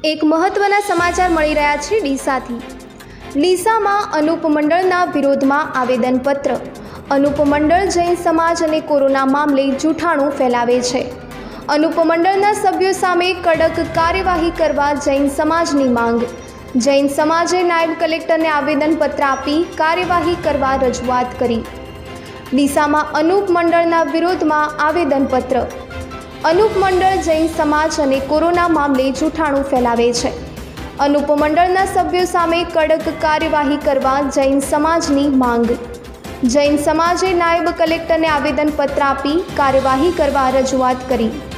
એક મહત્વના સમાચાર મળી રહ્યા છે ડીસાથી। ડીસામાં અનુપ મંડળના વિરોધમાં આવેદનપત્ર। અનુપ મંડળ જૈન સમાજ અને કોરોના મામલે જૂઠાણું ફેલાવે છે। અનુપ મંડળના સભ્યો સામે કડક કાર્યવાહી કરવા જૈન સમાજની માંગ। જૈન સમાજે નાયબ કલેક્ટરને આવેદનપત્ર આપી કાર્યવાહી કરવા રજૂઆત કરી। ડીસામાં અનુપ મંડળના વિરોધમાં આવેદનપત્ર। અનુપ મંડળ જૈન સમાજ અને કોરોના મામલે જૂઠાણું ફેલાવે છે। અનુપ મંડળના સભ્યો સામે કડક કાર્યવાહી કરવા જૈન સમાજની માંગ। જૈન સમાજે નાયબ કલેક્ટરને આવેદનપત્ર આપી કાર્યવાહી કરવા રજૂઆત કરી।